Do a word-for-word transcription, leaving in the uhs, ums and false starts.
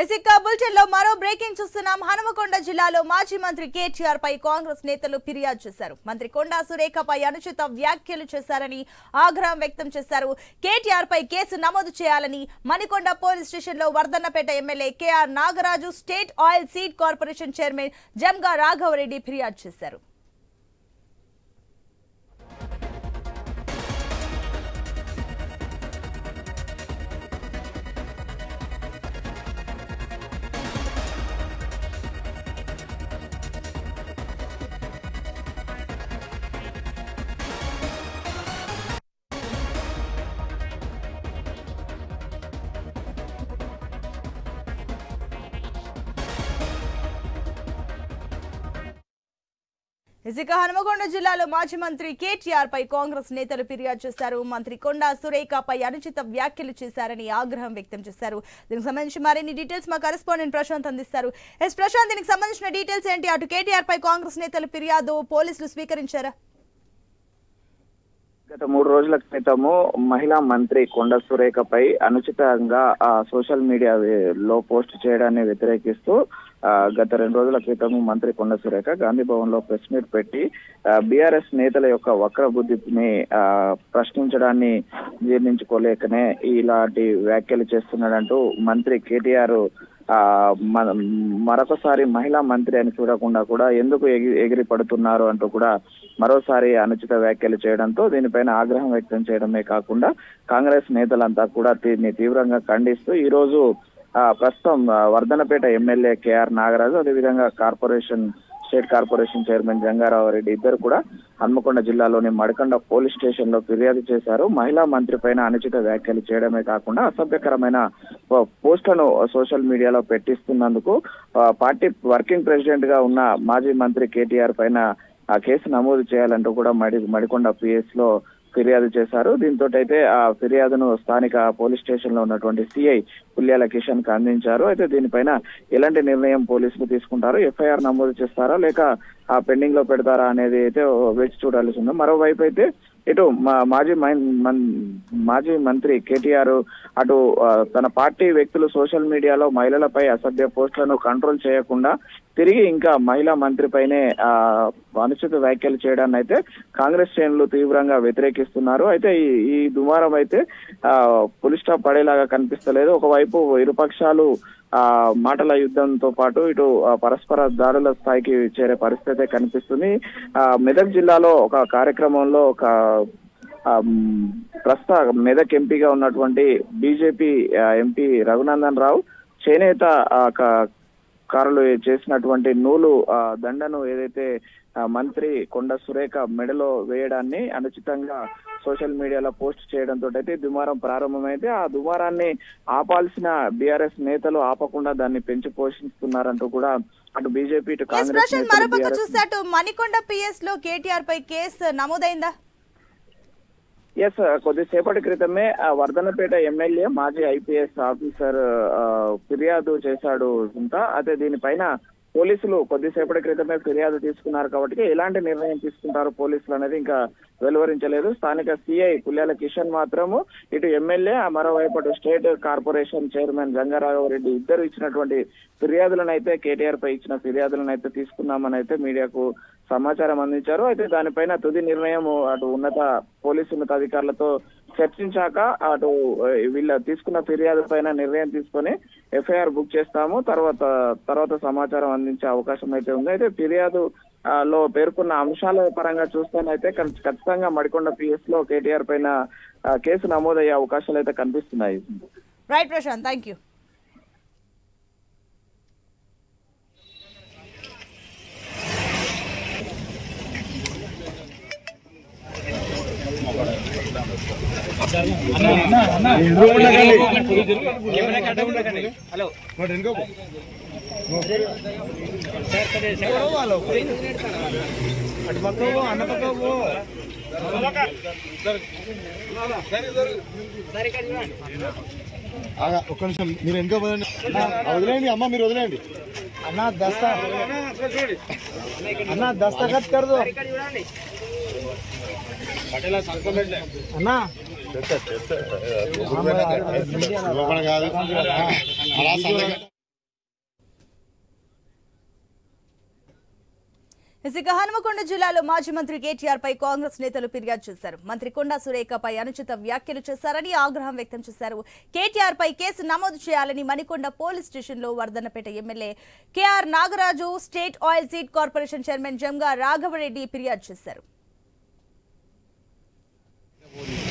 ఎసిక bulletin లో మరో breaking చూస్తున్నాం. హనుమకొండ జిల్లాలో మాజీ మంత్రి కేటీఆర్ పై కాంగ్రెస్ నేతలు ఫిర్యాదు చేశారు. మంత్రి కొండా సురేఖపై అనుచిత వ్యాఖ్యలు చేశారని ఆగ్రహం వ్యక్తం చేశారు. కేటీఆర్ పై కేసు నమోదు చేయాలని మణికొండ పోలీస్ స్టేషన్ లో Vardhannapeta MLA K R Nagaraju, state oil seed corporation chairman Janga Raghava Reddy ఫిర్యాదు చేశారు. ఇక హనుమకొండ జిల్లాలో మాజీ మంత్రి కేటీఆర్ పై కాంగ్రెస్ నేతలు ఫిర్యాదు చేశారు. మంత్రి కొండా సురేఖపై అనుచిత వ్యాఖ్యలు చేశారని ఆగ్రహం వ్యక్తం చేశారు. దీనికి సంబంధించి మరిన్ని డీటెయిల్స్ మా కరెస్పాండెంట్ ప్రశాంత్ అందిస్తారు. ఎస్ ప్రశాంత్, దీనికి సంబంధించిన డీటెయిల్స్ ఏంటి? అటు కేటీఆర్ పై కాంగ్రెస్ నేతలు ఫిర్యాదు పోలీసులు స్వీకరించారా? గత మూడు రోజుల క్రితము మహిళా మంత్రి కొండా సురేఖపై అనుచితంగా సోషల్ మీడియాలో పోస్ట్ చేయడాన్ని వ్యతిరేకిస్తూ గత రెండు రోజుల క్రితము మంత్రి కొండా సురేఖ గాంధీ భవన్ లో ప్రెస్ మీట్ పెట్టి బీఆర్ఎస్ నేతల యొక్క వక్ర బుద్ధిని ప్రశ్నించడాన్ని జీర్ణించుకోలేకనే ఇలాంటి వ్యాఖ్యలు చేస్తున్నాడంటూ మంత్రి కేటీఆర్ ఆ మరొకసారి మహిళా మంత్రి అని చూడకుండా కూడా ఎందుకు ఎగిరి పడుతున్నారు అంటూ కూడా మరోసారి అనుచిత వ్యాఖ్యలు చేయడంతో దీనిపైన ఆగ్రహం వ్యక్తం చేయడమే కాకుండా కాంగ్రెస్ నేతలంతా కూడా దీన్ని తీవ్రంగా ఖండిస్తూ ఈ రోజు ఆ ప్రస్తుతం వర్ధన్నపేట ఎమ్మెల్యే కేఆర్ నాగరాజు, అదేవిధంగా corporation state corporation chairman Jangaravareddy ఇద్దరు కూడా హన్మకొండ జిల్లాలోని మడికొండ పోలీస్ స్టేషన్ లో ఫిర్యాదు చేశారు. మహిళా మంత్రి పైన అనుచిత వ్యాఖ్యలు చేయడమే కాకుండా అసభ్యకరమైన పోస్టులను సోషల్ మీడియాలో పెట్టిస్తున్నందుకు పార్టీ వర్కింగ్ ప్రెసిడెంట్ గా ఉన్న మాజీ మంత్రి కేటీఆర్ పైన ఆ కేసు నమోదు చేయాలంటూ కూడా మడి మడికొండ పిఎస్ లో ఫిర్యాదు చేశారు. దీంతో అయితే ఆ ఫిర్యాదును స్థానిక పోలీస్ స్టేషన్ లో ఉన్నటువంటి సిఐ పుల్యాల కిషన్ కు అందించారు. అయితే దీనిపైన ఎలాంటి నిర్ణయం పోలీసులు తీసుకుంటారో, ఎఫ్ఐఆర్ నమోదు చేస్తారా లేక ఆ పెండింగ్ లో పెడతారా అనేది అయితే వేచి చూడాల్సి ఉంది. మరోవైపు అయితే ఇటు మాజీ మాజీ మంత్రి కేటీఆర్ అటు తన పార్టీ వ్యక్తులు సోషల్ మీడియాలో మహిళలపై అసభ్య పోస్టులను కంట్రోల్ చేయకుండా తిరిగి ఇంకా మహిళా మంత్రిపైనే ఆ అనుచిత వ్యాఖ్యలు చేయడాన్ని అయితే కాంగ్రెస్ శ్రేణులు తీవ్రంగా వ్యతిరేకిస్తున్నారు. అయితే ఈ ఈ దుమారం అయితే ఆ పులి స్టాప్ పడేలాగా కనిపిస్తలేదు. ఒకవైపు ఇరుపక్షాలు ఆ మాటల యుద్ధంతో పాటు ఇటు పరస్పర దాడుల స్థాయికి చేరే పరిస్థితి కనిపిస్తుంది. ఆ మెదక్ జిల్లాలో ఒక కార్యక్రమంలో ఒక ప్రస్తుత మెదక్ ఎంపీగా ఉన్నటువంటి బీజేపీ ఎంపీ రఘునందన్ రావు చేనేత కారులు చేసినటువంటి నూలు దండను ఏదైతే మంత్రి కొండా సురేఖ మెడలో వేయడాన్ని అనుచితంగా సోషల్ మీడియాలో పోస్ట్ చేయడంతో అయితే దుమారం ప్రారంభమైతే ఆ దుమారాన్ని ఆపాల్సిన బీఆర్ఎస్ నేతలు ఆపకుండా దాన్ని పెంచి పోషిస్తున్నారంటూ కూడా అటు బీజేపీ ఇటు కాంగ్రెస్ చూస్తే మణికొండ పిఎస్ లో కేటీఆర్ పై కేసు నమోదైందా? ఎస్, కొద్దిసేపటి క్రితమే వర్ధన్నపేట ఎమ్మెల్యే మాజీ ఐపీఎస్ ఆఫీసర్ ఫిర్యాదు చేశాడు. అయితే దీనిపైన పోలీసులు కొద్దిసేపటి క్రితమే ఫిర్యాదు తీసుకున్నారు కాబట్టి ఎలాంటి నిర్ణయం తీసుకుంటారు పోలీసులు అనేది ఇంకా వెలువరించలేదు. స్థానిక సిఐ పుల్యాల కిషన్ మాత్రము ఇటు ఎమ్మెల్యే మరోవైపు స్టేట్ కార్పొరేషన్ చైర్మన్ జంగారాఘవరెడ్డి ఇద్దరు ఇచ్చినటువంటి ఫిర్యాదులను అయితే కేటీఆర్ పై ఇచ్చిన ఫిర్యాదులను అయితే తీసుకున్నామని అయితే మీడియాకు సమాచారం అందించారు. అయితే దానిపైన తుది నిర్ణయం అటు ఉన్నత పోలీసు ఉన్నతాధికారులతో చర్చించాక అటు వీళ్ళ తీసుకున్న ఫిర్యాదు పైన నిర్ణయం తీసుకొని ఎఫ్ఐఆర్ బుక్ చేస్తాము, తర్వాత తర్వాత సమాచారం అందించే అవకాశం అయితే ఉంది. అయితే ఫిర్యాదు లో పేర్కొన్న అంశాల పరంగా చూస్తేనైతే ఖచ్చితంగా మడికొండ పిఎస్ లో కేటీఆర్ పైన కేసు నమోదయ్యే అవకాశాలు అయితే కనిపిస్తున్నాయి. Right Prashant, thank you. Hello అటు పక్క అన్న పక్క ఒక్క నిమిషం మీరు ఇంకా వదిలేండి అమ్మ, మీరు వదిలేండి అన్న. దస్తా అన్న దస్తఖత్ కర్దో అన్నా కాదు అలా ఇక హనుమకొండ జిల్లాలో మాజీ మంత్రి కేటీఆర్ పై కాంగ్రెస్ నేతలు ఫిర్యాదు చేశారు. మంత్రి కొండా సురేఖపై అనుచిత వ్యాఖ్యలు చేశారని ఆగ్రహం వ్యక్తం చేశారు. కేటీఆర్ పై కేసు నమోదు చేయాలని మణికొండ పోలీస్ స్టేషన్ లో Vardhannapeta MLA K R Nagaraju, state oil seed corporation chairman Janga Raghava Reddy ఫిర్యాదు చేశారు.